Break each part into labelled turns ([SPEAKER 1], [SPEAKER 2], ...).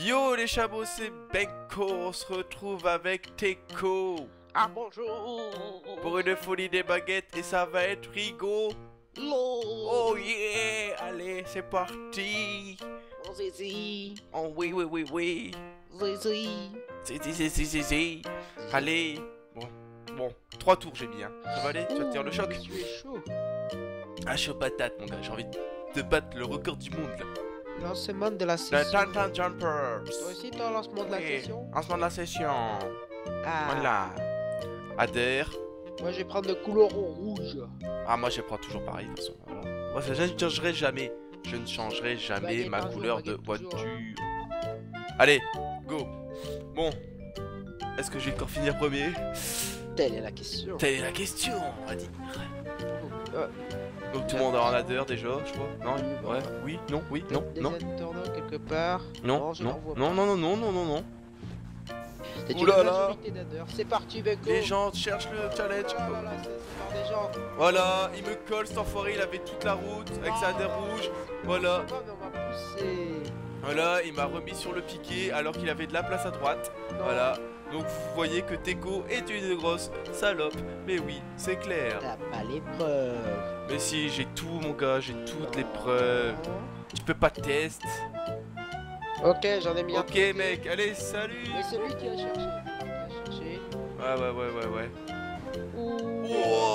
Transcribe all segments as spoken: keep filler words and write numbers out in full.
[SPEAKER 1] Yo les chameaux, c'est Benko, on se retrouve avec Teko.
[SPEAKER 2] Ah bonjour.
[SPEAKER 1] Pour une folie des baguettes et ça va être rigolo. Oh yeah, allez c'est parti.
[SPEAKER 2] Oh zizi.
[SPEAKER 1] Oh oui oui oui oui.
[SPEAKER 2] Zizi.
[SPEAKER 1] Si si si si si si. Allez, bon, bon, trois tours j'ai mis hein. Ça va aller, tu vas te tirer le choc.
[SPEAKER 2] Tu es chaud.
[SPEAKER 1] Ah chaud patate mon gars, j'ai envie de battre le record du monde là.
[SPEAKER 2] Lancement de la
[SPEAKER 1] Le
[SPEAKER 2] session.
[SPEAKER 1] Tantan Jumpers.
[SPEAKER 2] Toi aussi t'as un lancement de la
[SPEAKER 1] Oui,
[SPEAKER 2] session.
[SPEAKER 1] lancement de la session.
[SPEAKER 2] Ah.
[SPEAKER 1] Voilà. Adhère.
[SPEAKER 2] Moi je vais prendre le couleur rouge.
[SPEAKER 1] Ah moi je prends toujours pareil de toute façon. Voilà. Moi ça, je ne changerai jamais. Je ne changerai jamais
[SPEAKER 2] Baguette
[SPEAKER 1] ma
[SPEAKER 2] un jour,
[SPEAKER 1] couleur de
[SPEAKER 2] baguette toujours,
[SPEAKER 1] voiture.
[SPEAKER 2] hein.
[SPEAKER 1] Allez, go. Bon. Est-ce que je vais encore finir premier?
[SPEAKER 2] Telle est la question.
[SPEAKER 1] Telle est la question, on va dire.
[SPEAKER 2] Euh,
[SPEAKER 1] Donc tout le monde a un adhère déjà, je crois. Non, ouais, oui, non, oui, non,
[SPEAKER 2] Des
[SPEAKER 1] non,
[SPEAKER 2] tournois quelque part.
[SPEAKER 1] non,
[SPEAKER 2] je
[SPEAKER 1] non,
[SPEAKER 2] n'en vois
[SPEAKER 1] non,
[SPEAKER 2] pas.
[SPEAKER 1] non, non, non, non, non, non.
[SPEAKER 2] C'est
[SPEAKER 1] Ouh
[SPEAKER 2] une
[SPEAKER 1] là là.
[SPEAKER 2] majorité d'adheurs. C'est parti Beko.
[SPEAKER 1] Les gens cherchent le challenge.
[SPEAKER 2] Oh là là, c'est c'est par des gens.
[SPEAKER 1] Voilà, il me colle cet enfoiré, il avait toute la route avec sa adhère rouge. Voilà.
[SPEAKER 2] Ça va, mais on va pousser.
[SPEAKER 1] Voilà, il m'a remis sur le piqué alors qu'il avait de la place à droite.
[SPEAKER 2] Non.
[SPEAKER 1] Voilà. Donc vous voyez que Teko est une grosse salope. Mais oui, c'est clair.
[SPEAKER 2] T'as pas les preuves.
[SPEAKER 1] Mais si, j'ai tout mon gars, j'ai toutes les preuves. Tu peux pas test.
[SPEAKER 2] Ok, j'en ai mis un.
[SPEAKER 1] Ok mec, allez, salut.
[SPEAKER 2] Mais c'est lui qui a cherché. Qui a cherché.
[SPEAKER 1] Ouais, ouais, ouais, ouais, ouais.
[SPEAKER 2] Ouh.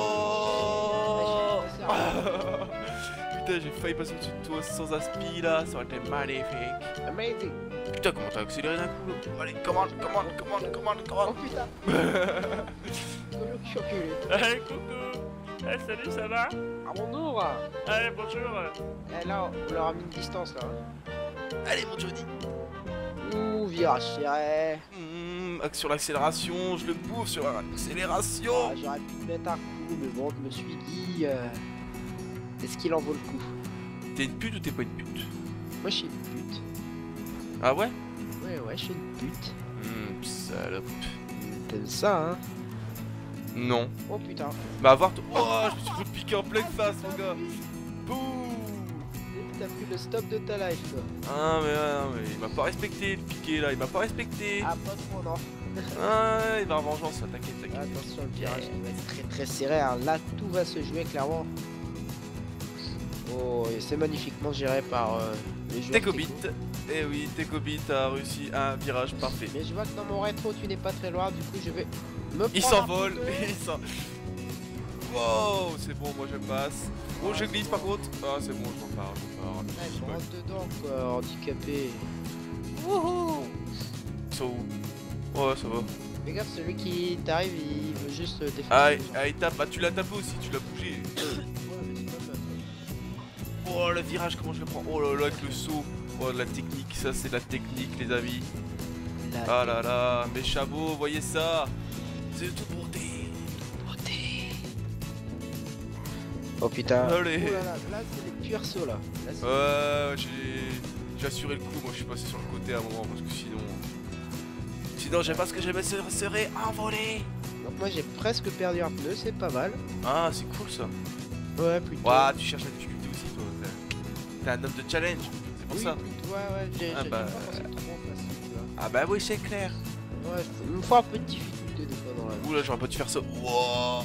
[SPEAKER 1] Oh.
[SPEAKER 2] Ouais,
[SPEAKER 1] Putain, j'ai failli passer au-dessus de toi sans aspi là, ça aurait été magnifique.
[SPEAKER 2] Amazing.
[SPEAKER 1] Putain, comment t'as accéléré d'un coup là? Allez, commande, commande, commande, commande,
[SPEAKER 2] Oh
[SPEAKER 1] commande.
[SPEAKER 2] putain. Comment je suis reculé.
[SPEAKER 3] Hey coucou. Hey salut, ça va?
[SPEAKER 2] Ah bonjour.
[SPEAKER 3] Hey bonjour.
[SPEAKER 2] Eh là, on leur a mis une distance là. hein.
[SPEAKER 1] Allez, mon Johnny.
[SPEAKER 2] Ouh, virage serré.
[SPEAKER 1] Mmh, sur l'accélération, je le bouffe sur l'accélération.
[SPEAKER 2] Ah, j'aurais pu te mettre un coup, mais bon, je me suis dit. Euh... Est-ce qu'il en vaut le coup?
[SPEAKER 1] T'es une pute ou t'es pas une pute?
[SPEAKER 2] Moi, je suis une pute.
[SPEAKER 1] Ah ouais?
[SPEAKER 2] Ouais, ouais, je suis une pute.
[SPEAKER 1] Mmh, salope.
[SPEAKER 2] T'aimes ça, hein?
[SPEAKER 1] Non.
[SPEAKER 2] Oh putain.
[SPEAKER 1] Bah, avoir. Oh, je me suis fait piquer en pleine face, mon gars. Bouh.
[SPEAKER 2] T'as pris le stop de ta life, quoi.
[SPEAKER 1] Ah, mais, ah, mais il m'a pas respecté le piqué là, il m'a pas respecté.
[SPEAKER 2] Ah, pas trop, non.
[SPEAKER 1] Ah, il va en vengeance, ça, t'inquiète, t'inquiète.
[SPEAKER 2] Attention, le virage il va être très très serré. Alors là, tout va se jouer clairement. Oh, et c'est magnifiquement géré par euh, les joueurs.
[SPEAKER 1] Tekobit. Eh oui, Tekobit a réussi un virage parfait.
[SPEAKER 2] Mais je vois que dans mon rétro, tu n'es pas très loin. Du coup, je vais me
[SPEAKER 1] Il
[SPEAKER 2] prendre un
[SPEAKER 1] s'envole,
[SPEAKER 2] peu de-
[SPEAKER 1] il s'en... Wow, c'est bon, moi je passe. Oh, je glisse par contre. Ah, c'est bon, je repars, je repars.
[SPEAKER 2] Ah, je rentre dedans, quoi, handicapé. Wouhou.
[SPEAKER 1] So... Ouais, ça va.
[SPEAKER 2] Fais gaffe, celui qui t'arrive, il veut juste euh, défoncer.
[SPEAKER 1] Ah,
[SPEAKER 2] les gens.
[SPEAKER 1] ah, il tape. Bah, tu l'as tapé aussi, tu l'as bougé.
[SPEAKER 2] Ouais, mais c'est pas mal.
[SPEAKER 1] Oh, le virage, comment je le prends? Oh là là, avec le saut. Oh, la technique, ça c'est la technique, les amis.
[SPEAKER 2] Là,
[SPEAKER 1] Ah là là, mes chameaux, voyez ça. C'est de toute beauté.
[SPEAKER 2] Oh putain.
[SPEAKER 1] Allez.
[SPEAKER 2] Oh là là, là c'est les purs sauts là. Là, c'est-
[SPEAKER 1] Ouais, j'ai j'ai assuré le coup, moi je suis passé sur le côté à un moment parce que sinon... Sinon j'ai pas ce que je me ser- serais envolé.
[SPEAKER 2] Donc moi j'ai presque perdu un pneu, c'est pas mal.
[SPEAKER 1] Ah, c'est cool ça.
[SPEAKER 2] Ouais, plutôt.
[SPEAKER 1] Ouah, tu cherches la difficulté aussi toi. T'es- T'es un homme de challenge, c'est pour
[SPEAKER 2] Oui,
[SPEAKER 1] ça.
[SPEAKER 2] plutôt, ouais, ouais, j'ai
[SPEAKER 1] Ah
[SPEAKER 2] j'ai
[SPEAKER 1] bah,
[SPEAKER 2] pas pensé trop facile, tu vois.
[SPEAKER 1] Ah bah oui, c'est clair.
[SPEAKER 2] Ouais, il me faut un peu de difficulté des fois dans la vie.
[SPEAKER 1] Ouh là, j'aurais pas dû faire ça. Wouah.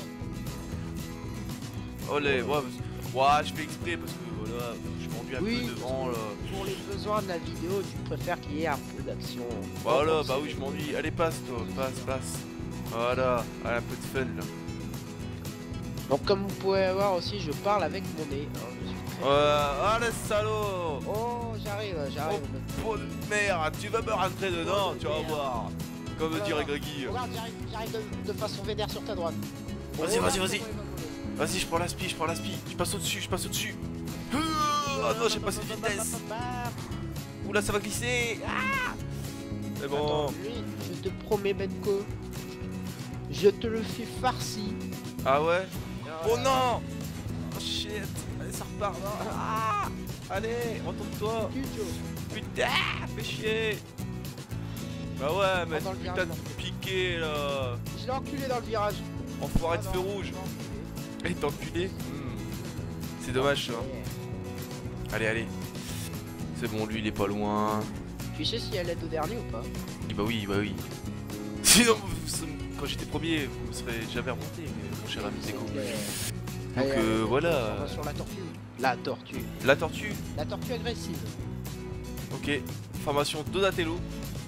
[SPEAKER 1] Olé, ouais, parce- ouais, je fais exprès parce que voilà, je m'ennuie un
[SPEAKER 2] Oui,
[SPEAKER 1] peu devant là.
[SPEAKER 2] Pour les besoins de la vidéo, tu préfères qu'il y ait un peu d'action.
[SPEAKER 1] Voilà, bah oui, je m'ennuie. Allez, passe toi, passe, passe. Voilà, allez, un peu de fun là.
[SPEAKER 2] Donc comme vous pouvez voir aussi, je parle avec mon nez. hein, je suis très-
[SPEAKER 1] Ouais, ah le salaud.
[SPEAKER 2] Oh, j'arrive, j'arrive.
[SPEAKER 1] Peau de merde, tu vas me rentrer dedans,
[SPEAKER 2] Oh,
[SPEAKER 1] tu vas
[SPEAKER 2] merde.
[SPEAKER 1] voir. Comme
[SPEAKER 2] Voilà.
[SPEAKER 1] dirait Greggy.
[SPEAKER 2] Regarde, j'arrive, j'arrive de, de façon vénère sur ta droite.
[SPEAKER 1] Vas-y,
[SPEAKER 2] Oh,
[SPEAKER 1] vas-y,
[SPEAKER 2] là,
[SPEAKER 1] vas-y.
[SPEAKER 2] comment il va voler.
[SPEAKER 1] Vas-y, je prends la spi, je prends la spi. Je passe au-dessus, je passe au-dessus. Oh non, j'ai passé de vitesse. Oula, ça va glisser. Ah. C'est bon.
[SPEAKER 2] Attends, lui, je te promets, Benko, je te le fais farci.
[SPEAKER 1] Ah ouais. Oh non. Oh shit. Allez, ça repart là. Ah. Allez, retourne-toi. Putain, fais chier. Bah ouais, mais
[SPEAKER 2] dans le
[SPEAKER 1] putain
[SPEAKER 2] virage,
[SPEAKER 1] de piqué là.
[SPEAKER 2] Je l'ai enculé dans le virage.
[SPEAKER 1] Enfoiré de
[SPEAKER 2] Ah
[SPEAKER 1] feu
[SPEAKER 2] non,
[SPEAKER 1] rouge.
[SPEAKER 2] non.
[SPEAKER 1] Et t'es enculé. Hmm. C'est dommage ça.
[SPEAKER 2] Ouais.
[SPEAKER 1] Allez, allez. C'est bon, lui il est pas loin.
[SPEAKER 2] Tu sais si elle aide au dernier ou pas?
[SPEAKER 1] Bah oui, bah oui. Sinon, vous- quand j'étais premier, vous me serez jamais remonté, mon cher ami Zeko. Donc
[SPEAKER 2] Allez,
[SPEAKER 1] euh,
[SPEAKER 2] allez,
[SPEAKER 1] voilà.
[SPEAKER 2] on va sur la tortue. La tortue.
[SPEAKER 1] La tortue.
[SPEAKER 2] La tortue agressive.
[SPEAKER 1] Ok. Formation Donatello.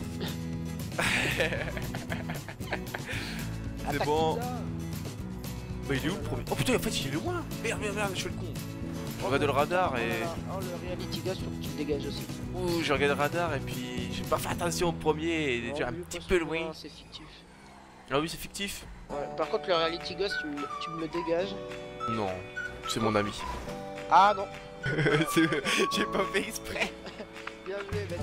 [SPEAKER 1] C'est
[SPEAKER 2] Attaque
[SPEAKER 1] bon.
[SPEAKER 2] pizza.
[SPEAKER 1] Bah il est où le premier? Oh putain, en fait il est loin. Merde, merde, merde, je fais le con. Je regarde le radar et...
[SPEAKER 2] Oh, le reality ghost, faut que tu le dégages aussi.
[SPEAKER 1] Ouh, je regarde le radar et puis... J'ai pas fait attention au premier et il est déjà un
[SPEAKER 2] Non, lui,
[SPEAKER 1] petit
[SPEAKER 2] passe
[SPEAKER 1] peu
[SPEAKER 2] le
[SPEAKER 1] loin.
[SPEAKER 2] C'est fictif.
[SPEAKER 1] Ah oui, c'est fictif?
[SPEAKER 2] Ouais. Par contre, le reality ghost, tu me, tu me le dégages.
[SPEAKER 1] Non, c'est mon ami.
[SPEAKER 2] Ah non.
[SPEAKER 1] C'est- J'ai pas fait exprès.
[SPEAKER 2] Bien joué, Beto.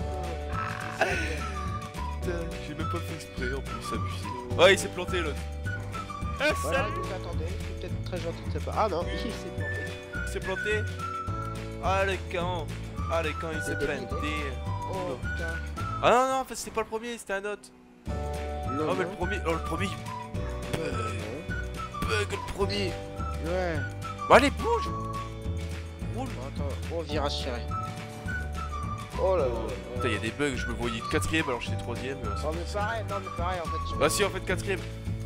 [SPEAKER 1] Putain, j'ai même pas fait exprès en plus, abusé. Ouais, il s'est planté l'autre. Ah,
[SPEAKER 2] Voilà,
[SPEAKER 1] salut.
[SPEAKER 2] donc attendez, c'est peut-être très gentil de sa part. Ah non, il s'est planté.
[SPEAKER 1] Il s'est planté. Ah le camp. Ah le camp, il s'est
[SPEAKER 2] C'est débile,
[SPEAKER 1] planté.
[SPEAKER 2] Oh putain.
[SPEAKER 1] Ah non, non, en fait c'était pas le premier, c'était un autre.
[SPEAKER 2] Non,
[SPEAKER 1] Oh mais le
[SPEAKER 2] non.
[SPEAKER 1] premier, oh le premier. Bug, bug le premier.
[SPEAKER 2] Ouais.
[SPEAKER 1] Bon allez, bouge. Roule.
[SPEAKER 2] Bon, attends, oh, virage serré. Oh là là.
[SPEAKER 1] Putain, il y a des bugs, je me voyais quatrième alors j'étais troisième. euh,
[SPEAKER 2] Non mais pareil, non mais pareil en fait. je-
[SPEAKER 1] Bah si, en fait quatrième.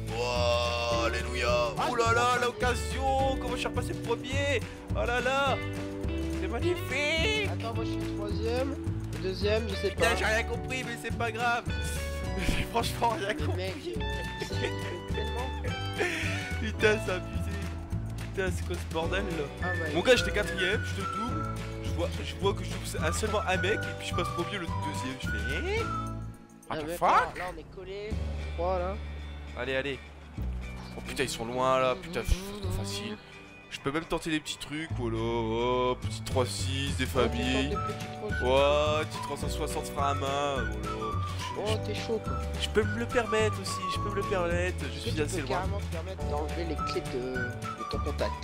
[SPEAKER 1] Oh, alléluia. Oh là là, l'occasion. Comment je suis repassé premier. Oh là là. C'est magnifique.
[SPEAKER 2] Attends, moi je suis troisième, deuxième, je sais pas.
[SPEAKER 1] Putain, j'ai rien compris, mais c'est pas grave. J'ai franchement rien
[SPEAKER 2] Le
[SPEAKER 1] compris.
[SPEAKER 2] mec, euh, c'est tellement.
[SPEAKER 1] Putain, c'est abusé. Putain, c'est quoi ce bordel là?
[SPEAKER 2] Ah, my
[SPEAKER 1] Mon gars,
[SPEAKER 2] God.
[SPEAKER 1] j'étais quatrième, je te double. Je vois, je vois que je double à seulement un mec et puis je passe premier le deuxième. Je fais. Eh
[SPEAKER 2] Ah,
[SPEAKER 1] What the
[SPEAKER 2] mais
[SPEAKER 1] fuck?
[SPEAKER 2] attends, là on est collé. Voilà.
[SPEAKER 1] Allez, allez. Oh putain, ils sont loin là. Putain, pff, c'est facile. Je peux même tenter des petits trucs. Voilà. Oh, petit trois six, des familles. Ouais, petit trois cent soixante freins à main. Voilà.
[SPEAKER 2] Oh, t'es chaud quoi.
[SPEAKER 1] Je peux me le permettre aussi. Je peux me le permettre. Je
[SPEAKER 2] Est-ce que
[SPEAKER 1] suis
[SPEAKER 2] tu
[SPEAKER 1] assez
[SPEAKER 2] peux
[SPEAKER 1] loin.
[SPEAKER 2] carrément te permettre d'enlever les clés de, de ton contact.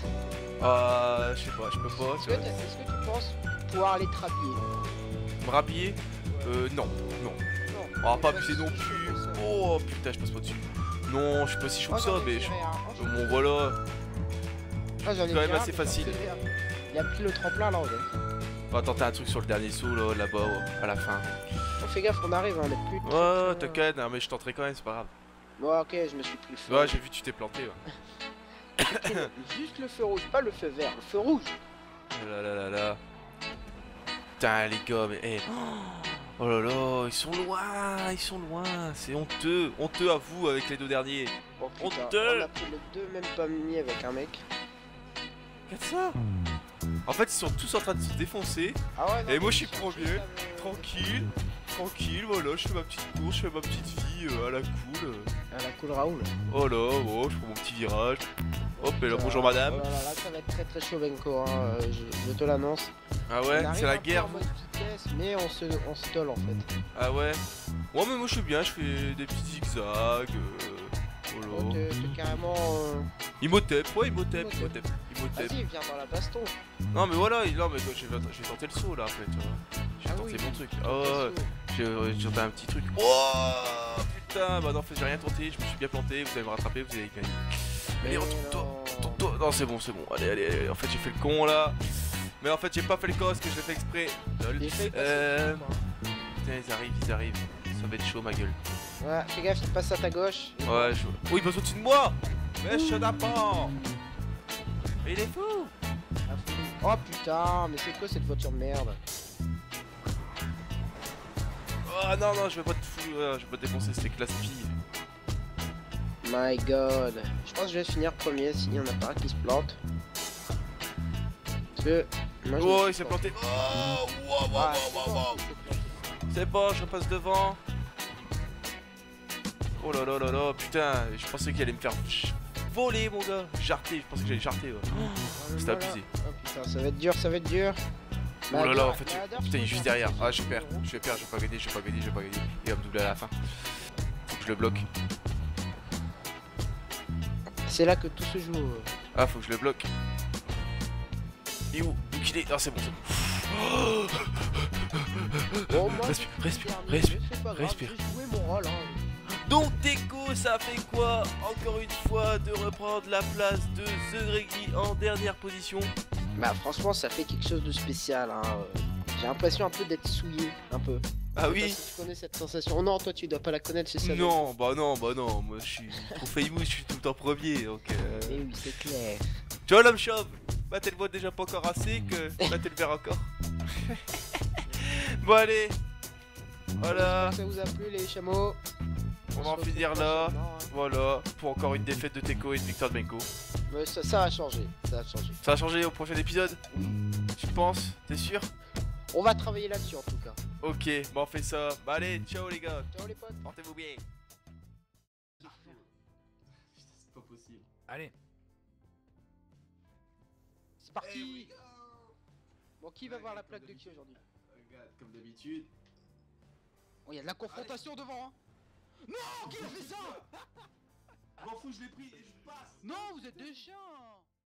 [SPEAKER 1] Ah, je sais pas, je peux pas.
[SPEAKER 2] Est-ce
[SPEAKER 1] tu
[SPEAKER 2] que,
[SPEAKER 1] vois.
[SPEAKER 2] t'as- est-ce que tu penses pouvoir aller te rhabiller?
[SPEAKER 1] Me rhabiller? Euh, non, non.
[SPEAKER 2] Non.
[SPEAKER 1] On va pas
[SPEAKER 2] Mais
[SPEAKER 1] abuser
[SPEAKER 2] si,
[SPEAKER 1] non
[SPEAKER 2] si,
[SPEAKER 1] plus.
[SPEAKER 2] je fais ça.
[SPEAKER 1] Oh putain, je passe pas dessus. Non, je suis pas si chaud
[SPEAKER 2] Oh,
[SPEAKER 1] que ça,
[SPEAKER 2] j'en ai
[SPEAKER 1] mais je...
[SPEAKER 2] tiré un. Oh, j'en ai
[SPEAKER 1] Bon,
[SPEAKER 2] tiré
[SPEAKER 1] voilà.
[SPEAKER 2] Ah, j'en ai
[SPEAKER 1] quand même
[SPEAKER 2] tiré un,
[SPEAKER 1] assez
[SPEAKER 2] mais
[SPEAKER 1] facile.
[SPEAKER 2] j'en ai tiré un. Il a pris le tremplin là, on est.
[SPEAKER 1] On va tenter un truc sur le dernier saut là, là-bas, ouais, à la fin.
[SPEAKER 2] Oh, fais gaffe, on arrive, on est plus. très,
[SPEAKER 1] Ouais,
[SPEAKER 2] très-
[SPEAKER 1] t'inquiète, hein, mais je tenterai quand même, c'est pas grave.
[SPEAKER 2] Bon, ok, je me suis pris le feu.
[SPEAKER 1] Ouais, j'ai vu, tu t'es planté. Ouais.
[SPEAKER 2] Juste le feu rouge, pas le feu vert, le feu rouge.
[SPEAKER 1] Oh là là là là. Putain, les gars, mais. eh. Oh là là, ils sont loin, ils sont loin. C'est honteux, honteux à vous avec les deux derniers.
[SPEAKER 2] Bon,
[SPEAKER 1] On
[SPEAKER 2] putain,
[SPEAKER 1] te-
[SPEAKER 2] on a pris les deux, même pas mis avec un mec.
[SPEAKER 1] Regarde ça. En fait, ils sont tous en train de se défoncer.
[SPEAKER 2] Ah ouais, non,
[SPEAKER 1] Et moi,
[SPEAKER 2] mais
[SPEAKER 1] je suis
[SPEAKER 2] ils sont
[SPEAKER 1] premier,
[SPEAKER 2] juste avec-
[SPEAKER 1] tranquille, tranquille, voilà, je fais ma petite course, je fais ma petite vie euh, à la cool. euh.
[SPEAKER 2] Ah, la cool Raoul.
[SPEAKER 1] Oh là, oh, je prends mon petit virage. Hop, et là, bonjour madame.
[SPEAKER 2] Oh là là, là, ça va être très très chaud, Benko, hein, euh, je, je te l'annonce.
[SPEAKER 1] Ah
[SPEAKER 2] On
[SPEAKER 1] ouais,
[SPEAKER 2] arrive
[SPEAKER 1] c'est la
[SPEAKER 2] un peu
[SPEAKER 1] guerre.
[SPEAKER 2] en mode vitesse, mais on se, on se tolle en fait.
[SPEAKER 1] Ah ouais. Ouais, mais moi je suis bien, je fais des petits zigzags. Euh,
[SPEAKER 2] Oh,
[SPEAKER 1] voilà.
[SPEAKER 2] t'es t'es carrément. euh,
[SPEAKER 1] Imhotep, ouais, Imhotep,
[SPEAKER 2] Imhotep.
[SPEAKER 1] Imhotep, Imhotep.
[SPEAKER 2] Vas-y, viens dans la baston.
[SPEAKER 1] Non, mais voilà, non, mais je vais, je vais tenter le saut là après, tu vois. Je vais
[SPEAKER 2] Ah
[SPEAKER 1] tenter
[SPEAKER 2] oui,
[SPEAKER 1] mon truc.
[SPEAKER 2] ton
[SPEAKER 1] Oh, ouais,
[SPEAKER 2] perso.
[SPEAKER 1] je vais je vais tenter un petit truc. Oh putain, bah non, en fait, j'ai rien tenté, je me suis bien planté, vous allez me rattraper, vous allez gagner. Allez,
[SPEAKER 2] Mais
[SPEAKER 1] retourne-toi,
[SPEAKER 2] non.
[SPEAKER 1] retourne-toi. Non, c'est bon, c'est bon. Allez, allez, allez. En fait, j'ai fait le con là. Mais en fait, j'ai pas fait le con parce que je l'ai fait exprès. Lol.
[SPEAKER 2] J'ai fait passer
[SPEAKER 1] Euh.
[SPEAKER 2] le truc, hein.
[SPEAKER 1] Putain, ils arrivent, ils arrivent. Ça va être chaud, ma gueule.
[SPEAKER 2] Ouais, fais gaffe, il passe à ta gauche.
[SPEAKER 1] Ouais, je. Oh, il passe au-dessus de moi. Mais je pas. Mais il est fou.
[SPEAKER 2] Ah, fou. Oh putain, mais c'est quoi cette voiture de merde?
[SPEAKER 1] Oh non, non, je vais pas te fou. euh, Je vais pas te défoncer, c'était classe fille.
[SPEAKER 2] My god. Je pense que je vais finir premier s'il y en a pas un qui se plante. Parce que. Moi, je me
[SPEAKER 1] Oh,
[SPEAKER 2] suis
[SPEAKER 1] il s'est planté. Oh, wow, wow,
[SPEAKER 2] Ah,
[SPEAKER 1] wow,
[SPEAKER 2] c'est
[SPEAKER 1] wow,
[SPEAKER 2] bon,
[SPEAKER 1] wow.
[SPEAKER 2] il s'est planté.
[SPEAKER 1] C'est bon, je repasse devant. Oh là là là là, putain, je pensais qu'il allait me faire ch- voler, mon gars. Jarter, je pensais que j'allais jarter. Ouais. C'était
[SPEAKER 2] Voilà.
[SPEAKER 1] abusé.
[SPEAKER 2] Oh putain, ça va être dur, ça va être dur.
[SPEAKER 1] Oh là là,
[SPEAKER 2] Madar-
[SPEAKER 1] en fait,
[SPEAKER 2] Madar,
[SPEAKER 1] putain, il est
[SPEAKER 2] je
[SPEAKER 1] juste
[SPEAKER 2] pense
[SPEAKER 1] derrière.
[SPEAKER 2] que
[SPEAKER 1] Ah, je
[SPEAKER 2] c'est
[SPEAKER 1] perds,
[SPEAKER 2] bon.
[SPEAKER 1] je vais perdre, je vais pas gagner, je vais pas gagner, je vais pas gagner. Il va me doubler à la fin. Faut que je le bloque.
[SPEAKER 2] C'est là que tout se joue. euh.
[SPEAKER 1] Ah, faut que je le bloque. Il est où? Où qu'il est? Ah, c'est bon, c'est bon.
[SPEAKER 2] Bon, moi,
[SPEAKER 1] Respire,
[SPEAKER 2] je
[SPEAKER 1] respire,
[SPEAKER 2] termine,
[SPEAKER 1] respire,
[SPEAKER 2] mais c'est pas grave,
[SPEAKER 1] respire.
[SPEAKER 2] J'ai joué mon rôle. Hein.
[SPEAKER 1] Donc, Deco, ça fait quoi? Encore une fois, de reprendre la place de The Greggy en dernière position.
[SPEAKER 2] Bah, franchement, ça fait quelque chose de spécial. Hein. euh. J'ai l'impression un peu d'être souillé. Un peu.
[SPEAKER 1] Ah
[SPEAKER 2] Je sais pas
[SPEAKER 1] oui.
[SPEAKER 2] si tu connais cette sensation. Oh non, toi tu dois pas la connaître, c'est ça.
[SPEAKER 1] Non, bah non, bah non, moi je suis trop famous, je suis tout le temps premier, donc euh...
[SPEAKER 2] Eh oui, c'est clair.
[SPEAKER 1] Tu vois l'homme chauve, bah t'es le vois déjà pas encore assez que bah t'es le verre encore. Bon allez, voilà,
[SPEAKER 2] Ça vous a plu les chameaux?
[SPEAKER 1] on va
[SPEAKER 2] se
[SPEAKER 1] en
[SPEAKER 2] retrouve
[SPEAKER 1] finir là,
[SPEAKER 2] prochainement, hein.
[SPEAKER 1] voilà, pour encore une défaite de Teco et de Victor de Benko.
[SPEAKER 2] Mais ça, ça a changé, ça a changé.
[SPEAKER 1] Ça va changer au prochain épisode? Tu penses? T'es sûr?
[SPEAKER 2] On va travailler là-dessus en tout cas.
[SPEAKER 1] Ok, bah on fait ça, bah allez, ciao les gars,
[SPEAKER 2] Ciao les potes.
[SPEAKER 1] portez-vous bien.
[SPEAKER 4] C'est pas possible.
[SPEAKER 1] Allez.
[SPEAKER 2] C'est parti. Bon, qui va voir la plaque de qui aujourd'hui?
[SPEAKER 4] Regarde, comme d'habitude.
[SPEAKER 2] Oh, il y a de la confrontation devant, hein. Non, qui a fait ça?
[SPEAKER 4] M'en fous, je l'ai pris et je passe.
[SPEAKER 2] Non, vous êtes des chiens.